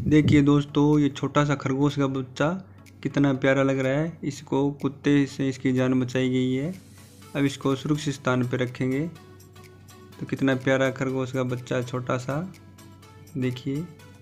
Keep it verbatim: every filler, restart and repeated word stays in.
देखिए दोस्तों, ये छोटा सा खरगोश का बच्चा कितना प्यारा लग रहा है। इसको कुत्ते से इसकी जान बचाई गई है। अब इसको सुरक्षित स्थान पर रखेंगे। तो कितना प्यारा खरगोश का बच्चा, छोटा सा, देखिए।